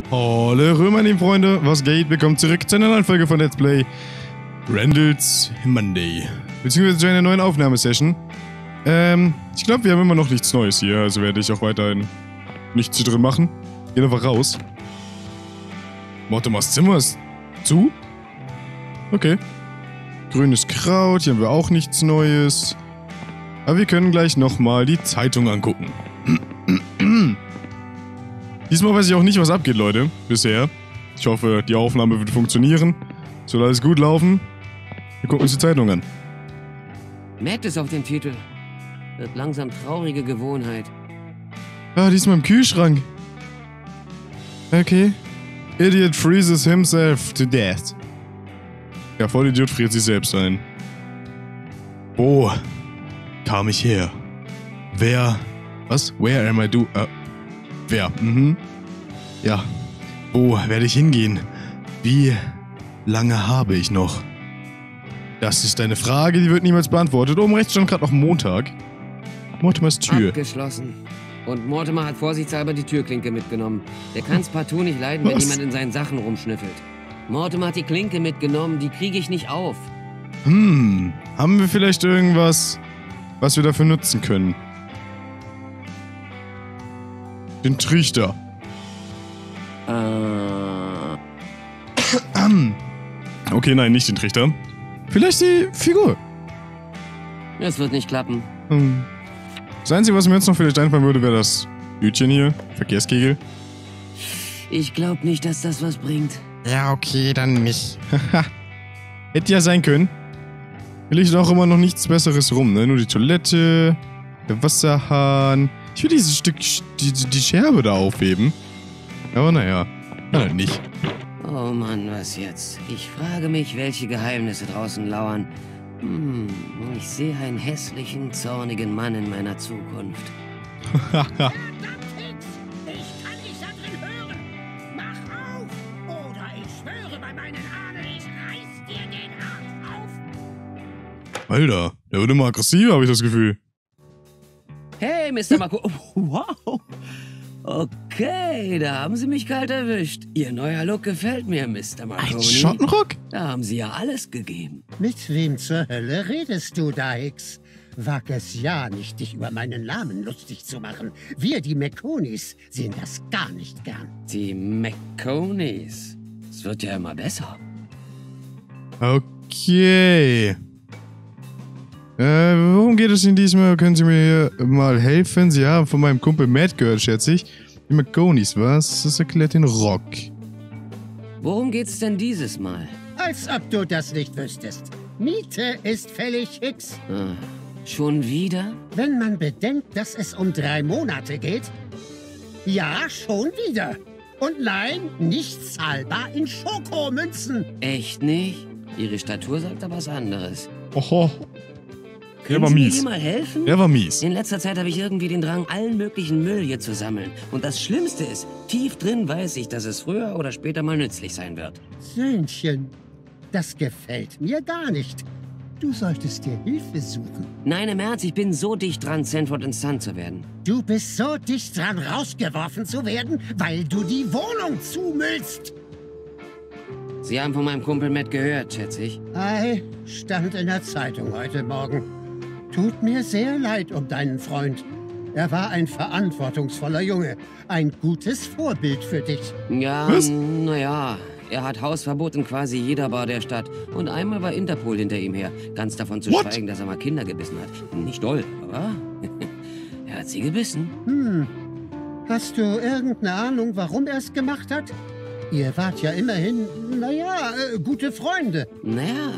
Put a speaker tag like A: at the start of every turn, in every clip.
A: Hallo meine lieben Freunde, was geht? Willkommen zurück zu einer neuen Folge von Let's Play Randall's Monday. Beziehungsweise zu einer neuen Aufnahmesession. Ich glaube, wir haben immer noch nichts Neues hier, also werde ich auch weiterhin nichts drin machen. Gehen einfach raus. Mortimers Zimmer ist zu? Okay. Grünes Kraut, hier haben wir auch nichts Neues. Aber wir können gleich nochmal die Zeitung angucken. Diesmal weiß ich auch nicht, was abgeht, Leute. Bisher. Ich hoffe, die Aufnahme wird funktionieren. Soll alles gut laufen. Wir gucken uns die Zeitung an.
B: Matt ist auf dem Titel. Wird langsam traurige Gewohnheit.
A: Ah, diesmal im Kühlschrank. Okay. Idiot freezes himself to death. Ja, Vollidiot friert sich selbst ein. Wo kam ich her? Wer? Was? Where am I wer? Ja. Wo werde ich hingehen? Wie lange habe ich noch? Das ist eine Frage, die wird niemals beantwortet. Oben rechts stand gerade noch Montag. Mortimers Tür.
B: Abgeschlossen. Und Mortimer hat vorsichtshalber die Türklinke mitgenommen. Der kann's partout nicht leiden, wenn jemand in seinen Sachen rumschnüffelt. Mortimer hat die Klinke mitgenommen, die kriege ich nicht auf.
A: Haben wir vielleicht irgendwas, was wir dafür nutzen können? Den Trichter. Okay, nein, nicht den Trichter. Vielleicht die Figur.
B: Das wird nicht klappen.
A: Das Einzige, was mir jetzt noch vielleicht einfallen würde, wäre das Hütchen hier. Verkehrskegel.
B: Ich glaube nicht, dass das was bringt.
A: Ja, okay, dann nicht. Hätte ja sein können. Hier liegt auch immer noch nichts Besseres rum, ne? Nur die Toilette, der Wasserhahn. Ich will dieses Stück, die Scherbe da aufheben. Aber naja, kann halt nicht.
B: Oh Mann, was jetzt? Ich frage mich, welche Geheimnisse draußen lauern. Ich sehe einen hässlichen, zornigen Mann in meiner Zukunft.
C: Verdammt, Hicks! Ich kann dich da drin hören! Mach auf! Oder ich schwöre bei meinen Ahnen, ich reiß dir den Arsch auf!
A: Alter, der wird immer aggressiver, habe ich das Gefühl.
B: Hey, Mr. Marco. Oh, wow. Okay, da haben Sie mich kalt erwischt. Ihr neuer Look gefällt mir, Mr. Marconi.
A: Ein Schottenrock?
B: Da haben Sie ja alles gegeben.
C: Mit wem zur Hölle redest du da, Hicks? Wag es ja nicht, dich über meinen Namen lustig zu machen. Wir, die McConeys, sehen das gar nicht gern.
B: Die McConeys. Es wird ja immer besser.
A: Okay. Worum geht es Ihnen diesmal? Können Sie mir hier mal helfen? Sie haben von meinem Kumpel Matt gehört, schätze ich. Die McConeys, was? Das erklärt den Rock.
B: Worum geht's denn dieses Mal?
C: Als ob du das nicht wüsstest. Miete ist fällig, Hicks.
B: Schon wieder?
C: Wenn man bedenkt, dass es um 3 Monate geht. Ja, schon wieder. Und nein, nicht zahlbar in Schokomünzen.
B: Echt nicht? Ihre Statur sagt aber was anderes.
A: Oho. Der
B: Können
A: war
B: Sie mir
A: mies.
B: hier mal helfen?
A: Der war mies.
B: In letzter Zeit habe ich irgendwie den Drang, allen möglichen Müll hier zu sammeln. Und das Schlimmste ist, tief drin weiß ich, dass es früher oder später mal nützlich sein wird.
C: Söhnchen, das gefällt mir gar nicht. Du solltest dir Hilfe suchen.
B: Nein, im Ernst, ich bin so dicht dran, Sanford & Son zu werden.
C: Du bist so dicht dran, rausgeworfen zu werden, weil du die Wohnung zumüllst.
B: Sie haben von meinem Kumpel Matt gehört, schätze ich.
C: Ei, stand in der Zeitung heute Morgen. Tut mir sehr leid um deinen Freund. Er war ein verantwortungsvoller Junge. Ein gutes Vorbild für dich.
B: Ja,
A: Was?
B: naja, er hat Hausverbot in quasi jeder Bar der Stadt. Und einmal war Interpol hinter ihm her. Ganz davon zu schweigen, dass er mal Kinder gebissen hat. Nicht doll, aber er hat sie gebissen.
C: Hast du irgendeine Ahnung, warum er es gemacht hat? Ihr wart ja immerhin, gute Freunde.
B: Naja,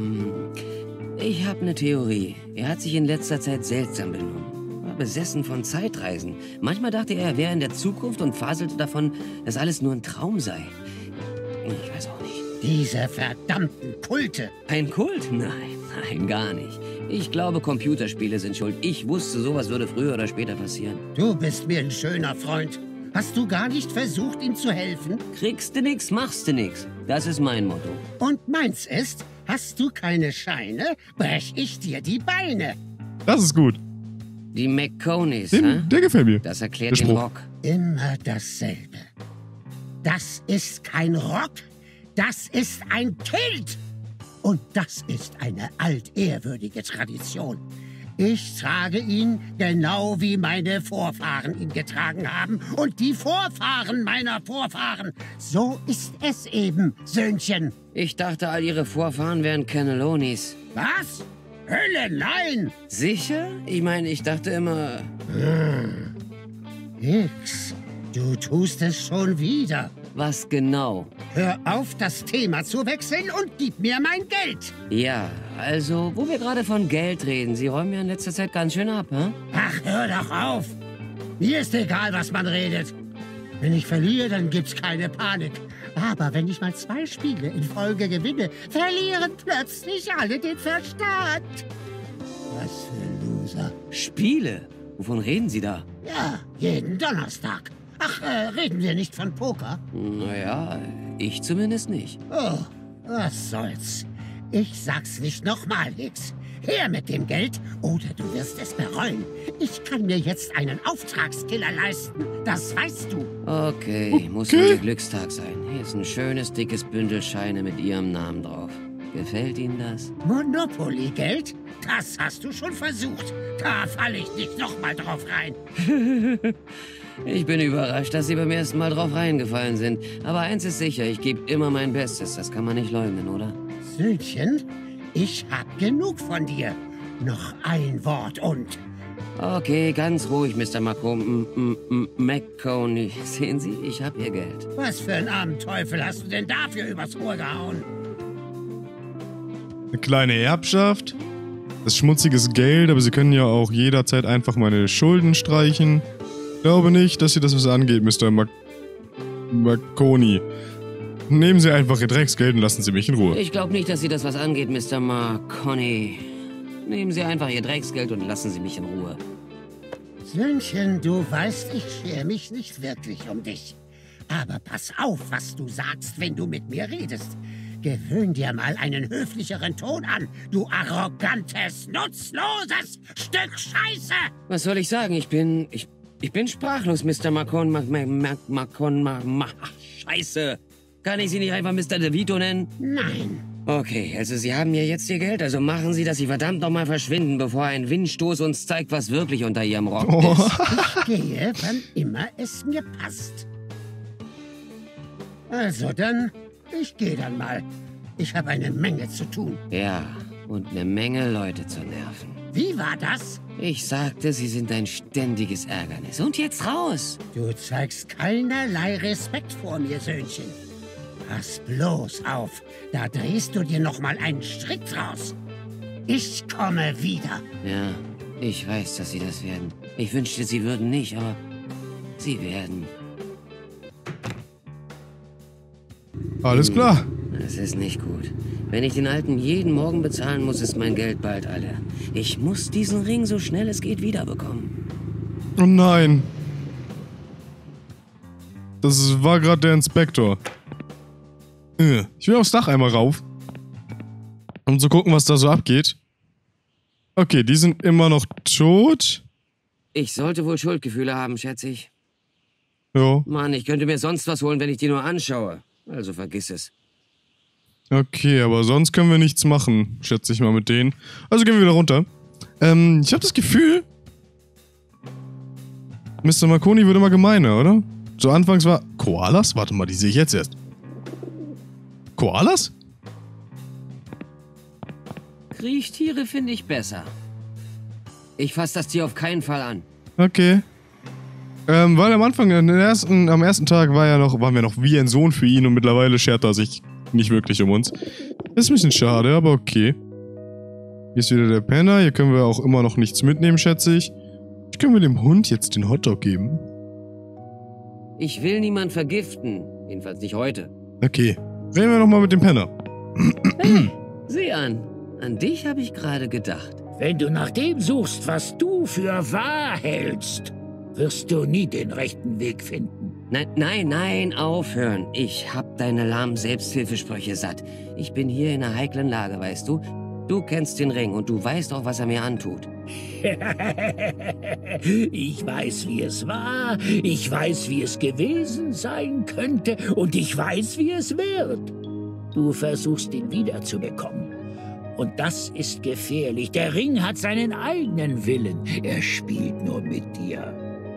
B: ich habe eine Theorie. Er hat sich in letzter Zeit seltsam benommen. War besessen von Zeitreisen. Manchmal dachte er wäre in der Zukunft und faselte davon, dass alles nur ein Traum sei. Ich weiß auch nicht.
C: Diese verdammten Kulte.
B: Ein Kult? Nein, gar nicht. Ich glaube, Computerspiele sind schuld. Ich wusste, sowas würde früher oder später passieren.
C: Du bist mir ein schöner Freund. Hast du gar nicht versucht, ihm zu helfen?
B: Kriegst du nix, machst du nix. Das ist mein Motto.
C: Und meins ist, hast du keine Scheine, brech ich dir die Beine.
A: Das ist gut.
B: Die McConeys, hä?
A: Der gefällt mir.
B: Das erklärt
A: Der
B: den
A: Spruch.
B: Rock.
C: Immer dasselbe. Das ist kein Rock, das ist ein Kilt. Und das ist eine altehrwürdige Tradition. Ich trage ihn genau wie meine Vorfahren ihn getragen haben und die Vorfahren meiner Vorfahren. So ist es eben, Söhnchen.
B: Ich dachte, all ihre Vorfahren wären Cannellonis.
C: Was? Hölle, nein!
B: Sicher? Ich meine, ich dachte immer...
C: Nix. Du tust es schon wieder.
B: Was genau?
C: Hör auf, das Thema zu wechseln und gib mir mein Geld.
B: Ja, also, wo wir gerade von Geld reden, Sie räumen ja in letzter Zeit ganz schön ab, hä?
C: Ach, hör doch auf. Mir ist egal, was man redet. Wenn ich verliere, dann gibt's keine Panik. Aber wenn ich mal 2 Spiele in Folge gewinne, verlieren plötzlich alle den Verstand. Was für ein Loser.
B: Spiele? Wovon reden Sie da?
C: Ja, jeden Donnerstag. Ach, reden wir nicht von Poker?
B: Naja, ich zumindest nicht.
C: Oh, was soll's. Ich sag's nicht nochmal, Hicks. Her mit dem Geld oder du wirst es bereuen. Ich kann mir jetzt einen Auftragskiller leisten. Das weißt du.
B: Okay, muss Ihr Glückstag sein. Hier ist ein schönes, dickes Bündel Scheine mit Ihrem Namen drauf. Gefällt Ihnen das?
C: Monopoly-Geld? Das hast du schon versucht. Da falle ich nicht nochmal drauf rein.
B: Ich bin überrascht, dass Sie beim ersten Mal drauf reingefallen sind. Aber eins ist sicher, ich gebe immer mein Bestes. Das kann man nicht leugnen, oder?
C: Söhnchen, ich hab genug von dir. Noch ein Wort und...
B: Okay, ganz ruhig, Mr. McConey. Sehen Sie, ich hab Ihr Geld.
C: Was für einen armen Teufel hast du denn dafür übers Ohr gehauen?
A: Eine kleine Erbschaft. Das ist schmutziges Geld, aber Sie können ja auch jederzeit einfach meine Schulden streichen. Ich glaube nicht, dass Sie das was angeht, Mr. McConey. Nehmen Sie einfach Ihr Drecksgeld und lassen Sie mich in Ruhe.
B: Ich glaube nicht, dass Sie das was angeht, Mr. McConey. Nehmen Sie einfach Ihr Drecksgeld und lassen Sie mich in Ruhe.
C: Söhnchen, du weißt, ich schere mich nicht wirklich um dich. Aber pass auf, was du sagst, wenn du mit mir redest. Gewöhn dir mal einen höflicheren Ton an, du arrogantes, nutzloses Stück Scheiße!
B: Was soll ich sagen? Ich bin sprachlos, Mr. Scheiße. Kann ich Sie nicht einfach Mr. DeVito nennen?
C: Nein.
B: Okay, also Sie haben mir jetzt Ihr Geld, also machen Sie, dass Sie verdammt nochmal verschwinden, bevor ein Windstoß uns zeigt, was wirklich unter Ihrem Rock ist.
C: Ich gehe, wann immer es mir passt. Also dann, ich gehe dann mal. Ich habe eine Menge zu tun.
B: Ja, und eine Menge Leute zu nerven.
C: Wie war das?
B: Ich sagte, Sie sind ein ständiges Ärgernis. Und jetzt raus!
C: Du zeigst keinerlei Respekt vor mir, Söhnchen. Pass bloß auf, da drehst du dir noch mal einen Strick draus. Ich komme wieder.
B: Ja, ich weiß, dass Sie das werden. Ich wünschte, Sie würden nicht, aber Sie werden.
A: Alles klar.
B: Das ist nicht gut. Wenn ich den Alten jeden Morgen bezahlen muss, ist mein Geld bald alle. Ich muss diesen Ring so schnell es geht wiederbekommen.
A: Oh nein. Das war gerade der Inspektor. Ich will aufs Dach einmal rauf. Um zu gucken, was da so abgeht. Okay, die sind immer noch tot.
B: Ich sollte wohl Schuldgefühle haben, schätze ich.
A: Ja.
B: Mann, ich könnte mir sonst was holen, wenn ich die nur anschaue. Also vergiss es.
A: Okay, aber sonst können wir nichts machen, schätze ich mal mit denen. Also gehen wir wieder runter. Ich habe das Gefühl, Mr. Marconi wird immer gemeiner, oder? So anfangs war... Koalas? Warte mal, die sehe ich jetzt erst. Koalas?
B: Kriechtiere finde ich besser. Ich fasse das Tier auf keinen Fall an.
A: Okay. Weil am Anfang, am ersten Tag waren wir noch wie ein Sohn für ihn und mittlerweile schert er sich nicht wirklich um uns. Ist ein bisschen schade, aber okay. Hier ist wieder der Penner. Hier können wir auch immer noch nichts mitnehmen, schätze ich. Ich kann mir dem Hund jetzt den Hotdog geben.
B: Ich will niemand vergiften. Jedenfalls nicht heute.
A: Okay. Reden wir nochmal mit dem Penner.
B: Hey, sieh an. An dich habe ich gerade gedacht.
D: Wenn du nach dem suchst, was du für wahr hältst, wirst du nie den rechten Weg finden.
B: Nein, aufhören. Ich hab deine lahmen Selbsthilfesprüche satt. Ich bin hier in einer heiklen Lage, weißt du? Du kennst den Ring und du weißt auch, was er mir antut.
D: Ich weiß, wie es war, ich weiß, wie es gewesen sein könnte und ich weiß, wie es wird. Du versuchst ihn wiederzubekommen. Und das ist gefährlich. Der Ring hat seinen eigenen Willen. Er spielt nur mit dir.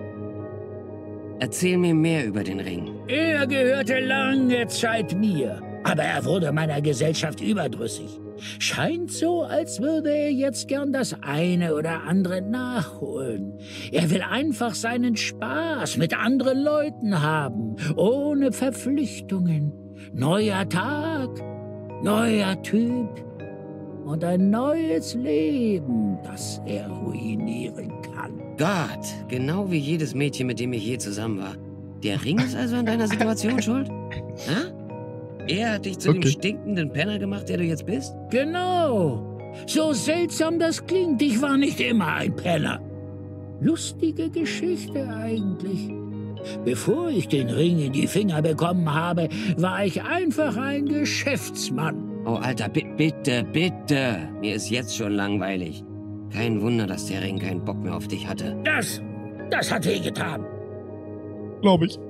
B: Erzähl mir mehr über den Ring.
D: Er gehörte lange Zeit mir, aber er wurde meiner Gesellschaft überdrüssig. Scheint so, als würde er jetzt gern das eine oder andere nachholen. Er will einfach seinen Spaß mit anderen Leuten haben, ohne Verpflichtungen. Neuer Tag, neuer Typ und ein neues Leben, das er ruinieren kann.
B: Gott, genau wie jedes Mädchen, mit dem ich je zusammen war. Der Ring ist also an deiner Situation schuld? Hä? Er hat dich zu dem stinkenden Penner gemacht, der du jetzt bist?
D: Genau. So seltsam das klingt, ich war nicht immer ein Penner. Lustige Geschichte eigentlich. Bevor ich den Ring in die Finger bekommen habe, war ich einfach ein Geschäftsmann.
B: Oh, Alter, bitte, bitte. Mir ist jetzt schon langweilig. Kein Wunder, dass der Ring keinen Bock mehr auf dich hatte.
D: Das hat wehgetan.
A: Glaube ich.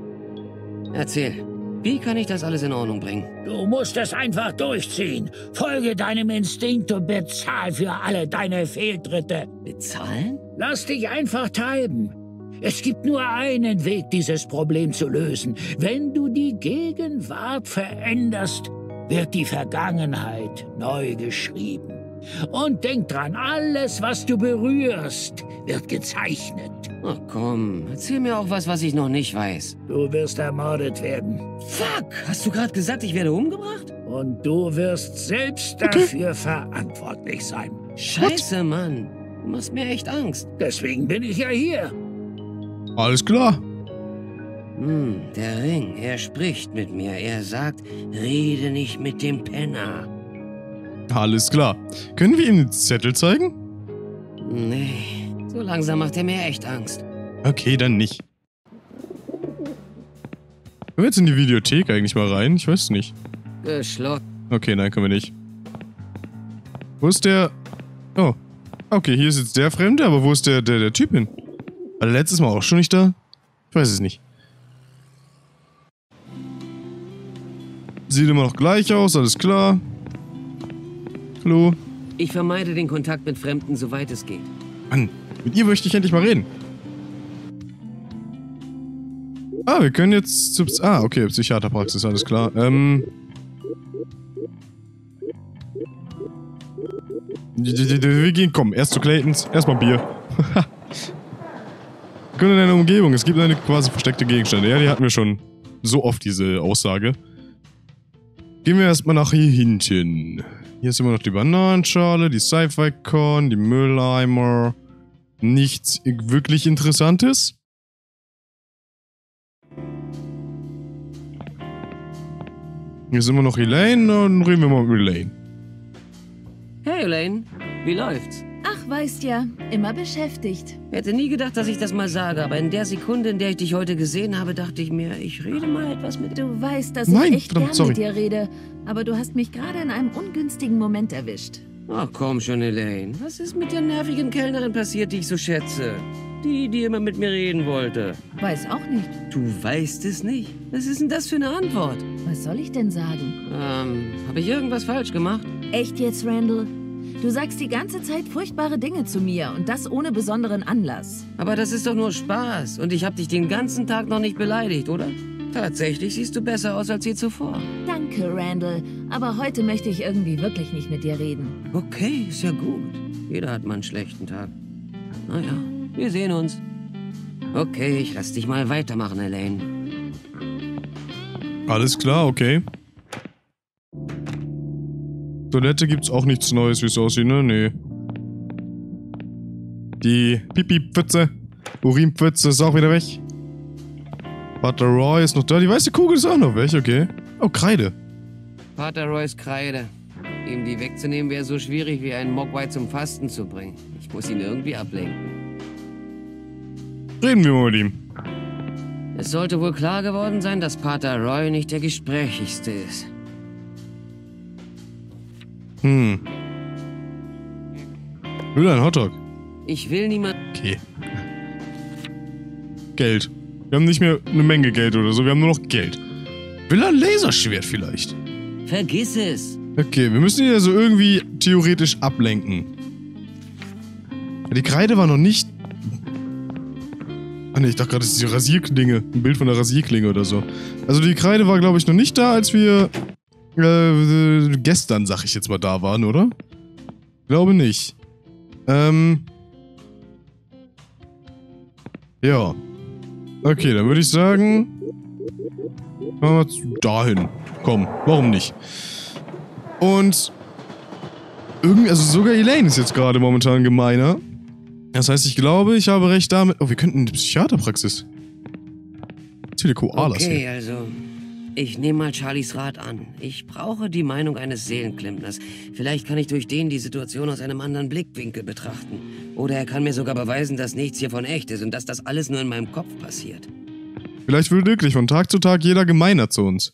B: Erzähl, wie kann ich das alles in Ordnung bringen?
D: Du musst es einfach durchziehen. Folge deinem Instinkt und bezahl für alle deine Fehltritte.
B: Bezahlen?
D: Lass dich einfach treiben. Es gibt nur einen Weg, dieses Problem zu lösen. Wenn du die Gegenwart veränderst, wird die Vergangenheit neu geschrieben. Und denk dran, alles, was du berührst, wird gezeichnet.
B: Oh komm, erzähl mir auch was ich noch nicht weiß.
D: Du wirst ermordet werden.
B: Fuck, hast du gerade gesagt, ich werde umgebracht?
D: Und du wirst selbst dafür verantwortlich sein.
B: Scheiße, Mann. Du machst mir echt Angst.
D: Deswegen bin ich ja hier.
A: Alles klar.
B: Der Ring, er spricht mit mir. Er sagt, rede nicht mit dem Penner.
A: Alles klar. Können wir ihm den Zettel zeigen?
B: Nee, so langsam macht er mir echt Angst.
A: Okay, dann nicht. Können wir jetzt in die Videothek eigentlich mal rein? Ich weiß nicht.
B: Geschlossen.
A: Okay, nein, können wir nicht. Wo ist der... Oh. Okay, hier ist jetzt der Fremde, aber wo ist der Typ hin? War der letztes Mal auch schon nicht da? Ich weiß es nicht. Sieht immer noch gleich aus, alles klar. Hallo?
B: Ich vermeide den Kontakt mit Fremden, soweit es geht.
A: Mann, mit ihr möchte ich endlich mal reden. Ah, wir können jetzt zu... Ah, okay, Psychiaterpraxis, alles klar. Wir gehen, komm, erst zu Claytons, erstmal Bier. Wir können in einer Umgebung, es gibt eine quasi versteckte Gegenstände. Ja, die hatten wir schon so oft, diese Aussage. Gehen wir erstmal nach hier hinten. Hier ist immer noch die Bananenschale, die Sci-Fi-Con, die Mülleimer. Nichts wirklich Interessantes. Hier ist immer noch Elaine, dann reden wir mal mit Elaine.
B: Hey Elaine, wie läuft's?
E: Ach, weißt ja, immer beschäftigt.
B: Hätte nie gedacht, dass ich das mal sage, aber in der Sekunde, in der ich dich heute gesehen habe, dachte ich mir, ich rede mal etwas mit dir.
E: Du weißt, dass
A: Nein,
E: ich echt
A: verdammt,
E: gern
A: sorry.
E: mit dir rede, aber du hast mich gerade in einem ungünstigen Moment erwischt.
B: Ach komm schon, Elaine. Was ist mit der nervigen Kellnerin passiert, die ich so schätze? Die immer mit mir reden wollte.
E: Weiß auch nicht.
B: Du weißt es nicht. Was ist denn das für eine Antwort?
E: Was soll ich denn sagen?
B: Habe ich irgendwas falsch gemacht?
E: Echt jetzt, Randall? Du sagst die ganze Zeit furchtbare Dinge zu mir und das ohne besonderen Anlass.
B: Aber das ist doch nur Spaß. Und ich habe dich den ganzen Tag noch nicht beleidigt, oder? Tatsächlich siehst du besser aus als je zuvor.
E: Danke, Randall. Aber heute möchte ich irgendwie wirklich nicht mit dir reden.
B: Okay, ist ja gut. Jeder hat mal einen schlechten Tag. Naja, wir sehen uns. Okay, ich lass dich mal weitermachen, Elaine.
A: Alles klar, okay. Toilette gibt's auch nichts Neues, wie es aussieht, ne? Nee. Die Pipi-Pfütze, Urinpfütze ist auch wieder weg. Pater Roy ist noch da. Die weiße Kugel ist auch noch weg, okay. Oh, Kreide.
B: Pater Roys Kreide. Ihm die wegzunehmen wäre so schwierig, wie einen Mogwai zum Fasten zu bringen. Ich muss ihn irgendwie ablenken.
A: Reden wir mal mit ihm.
B: Es sollte wohl klar geworden sein, dass Pater Roy nicht der gesprächigste ist.
A: Will ein Hotdog.
B: Ich will niemand...
A: Okay. Geld. Wir haben nicht mehr eine Menge Geld oder so, wir haben nur noch Geld. Will er ein Laserschwert vielleicht?
B: Vergiss es.
A: Okay, wir müssen ihn ja so irgendwie theoretisch ablenken. Die Kreide war noch nicht... Ah ne, ich dachte gerade, das ist die Rasierklinge. Ein Bild von der Rasierklinge oder so. Also die Kreide war, glaube ich, noch nicht da, als wir gestern, sag ich jetzt mal, da waren, oder? Glaube nicht. Ja. Okay, dann würde ich sagen... Machen wir dahin. Komm, warum nicht? Und... irgendwie, also sogar Elaine ist jetzt gerade momentan gemeiner. Das heißt, ich glaube, ich habe recht damit... Oh, wir könnten in die Psychiaterpraxis. Jetzt viele Koalas
B: Okay,
A: hier.
B: also... Ich nehme mal Charlies Rat an. Ich brauche die Meinung eines Seelenklimpners. Vielleicht kann ich durch den die Situation aus einem anderen Blickwinkel betrachten. Oder er kann mir sogar beweisen, dass nichts hiervon echt ist und dass das alles nur in meinem Kopf passiert.
A: Vielleicht wird wirklich von Tag zu Tag jeder gemeiner zu uns.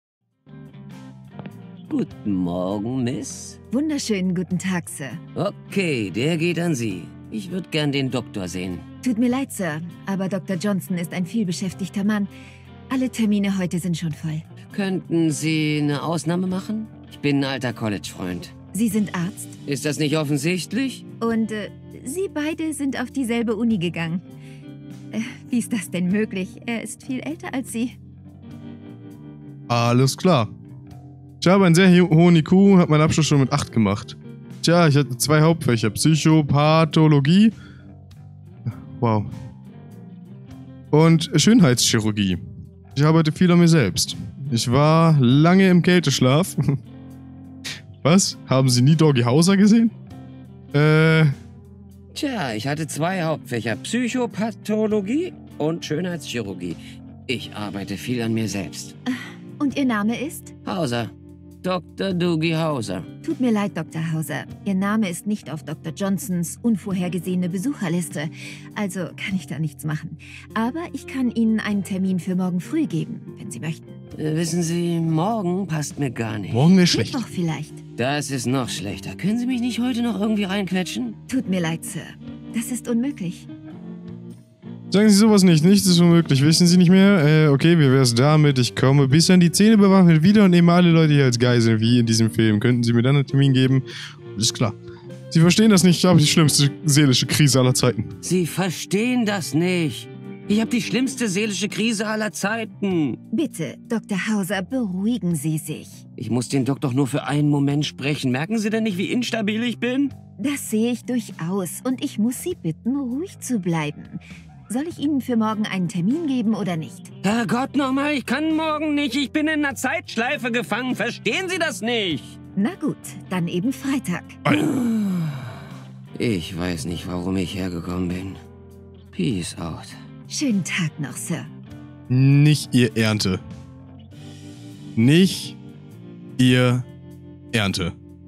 B: Guten Morgen, Miss.
E: Wunderschönen guten Tag, Sir.
B: Okay, der geht an Sie. Ich würde gern den Doktor sehen.
E: Tut mir leid, Sir, aber Dr. Johnson ist ein vielbeschäftigter Mann. Alle Termine heute sind schon voll.
B: Könnten Sie eine Ausnahme machen? Ich bin ein alter College-Freund.
E: Sie sind Arzt
B: Ist das nicht offensichtlich?
E: und Sie beide sind auf dieselbe Uni gegangen. Wie ist das denn möglich? Er ist viel älter als Sie.
A: Alles klar. Ich habe einen sehr hohen IQ und habe meinen Abschluss schon mit 8 gemacht. Tja, ich hatte 2 Hauptfächer. Psychopathologie. Wow. Und Schönheitschirurgie. Ich arbeite viel an mir selbst. Ich war lange im Kälteschlaf. Was? Haben Sie nie Doggy Hauser gesehen?
B: Tja, ich hatte 2 Hauptfächer. Psychopathologie und Schönheitschirurgie. Ich arbeite viel an mir selbst.
E: Und Ihr Name ist?
B: Hauser. Dr. Doogie Hauser.
E: Tut mir leid, Dr. Hauser. Ihr Name ist nicht auf Dr. Johnsons unvorhergesehene Besucherliste. Also kann ich da nichts machen. Aber ich kann Ihnen einen Termin für morgen früh geben, wenn Sie möchten.
B: Wissen Sie, morgen passt mir gar nicht.
A: Morgen wäre schlecht.
E: Mittwoch vielleicht.
B: Das ist noch schlechter. Können Sie mich nicht heute noch irgendwie reinquetschen?
E: Tut mir leid, Sir. Das ist unmöglich.
A: Sagen Sie sowas nicht. Nichts ist unmöglich. Wissen Sie nicht mehr? Okay, wie wär's damit? Ich komme bis an die Zähne bewaffnet wieder und nehme alle Leute hier als Geiseln, wie in diesem Film. Könnten Sie mir dann einen Termin geben? Ist klar. Sie verstehen das nicht. Ich habe die schlimmste seelische Krise aller Zeiten.
B: Sie verstehen das nicht. Ich habe die schlimmste seelische Krise aller Zeiten.
E: Bitte, Dr. Hauser, beruhigen Sie sich.
B: Ich muss den Doc doch nur für einen Moment sprechen. Merken Sie denn nicht, wie instabil ich bin?
E: Das sehe ich durchaus und ich muss Sie bitten, ruhig zu bleiben. Soll ich Ihnen für morgen einen Termin geben oder nicht?
B: Herrgott nochmal, ich kann morgen nicht. Ich bin in einer Zeitschleife gefangen. Verstehen Sie das nicht?
E: Na gut, dann eben Freitag.
B: Ich weiß nicht, warum ich hergekommen bin. Peace out.
E: Schönen Tag noch, Sir.
A: Nicht Ihr Ernte. Nicht Ihr Ernte.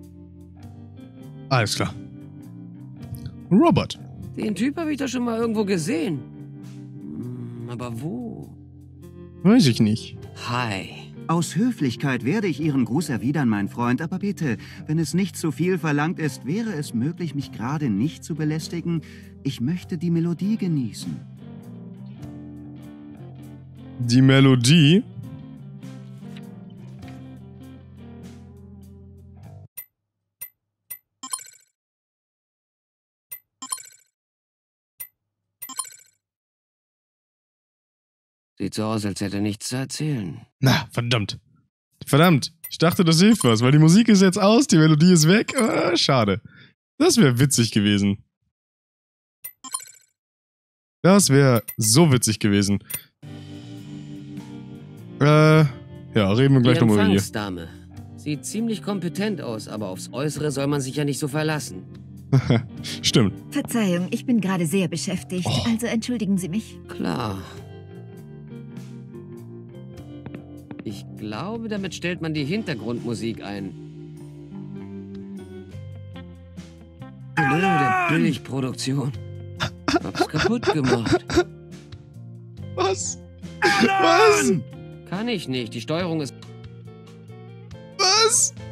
A: Alles klar. Robert.
B: Den Typ habe ich doch schon mal irgendwo gesehen. Aber wo?
A: Weiß ich nicht.
B: Hi.
F: Aus Höflichkeit werde ich Ihren Gruß erwidern, mein Freund, aber bitte, wenn es nicht zu viel verlangt ist, wäre es möglich, mich gerade nicht zu belästigen? Ich möchte die Melodie genießen.
A: Die Melodie.
B: Sieht so aus, als hätte er nichts zu erzählen.
A: Na, verdammt. Verdammt. Ich dachte, das hilft was, weil die Musik ist jetzt aus, die Melodie ist weg. Schade. Das wäre witzig gewesen. Das wäre so witzig gewesen. Ja, reden wir gleich
B: Die
A: nochmal hier.
B: Empfangsdame. Sieht ziemlich kompetent aus, aber aufs Äußere soll man sich ja nicht so verlassen.
A: Stimmt.
E: Verzeihung, ich bin gerade sehr beschäftigt, also entschuldigen Sie mich.
B: Klar. Ich glaube, damit stellt man die Hintergrundmusik ein. Blöde Billigproduktion. Hab's kaputt gemacht.
A: Was? Was?
B: Kann ich nicht. Die Steuerung ist...
A: Was?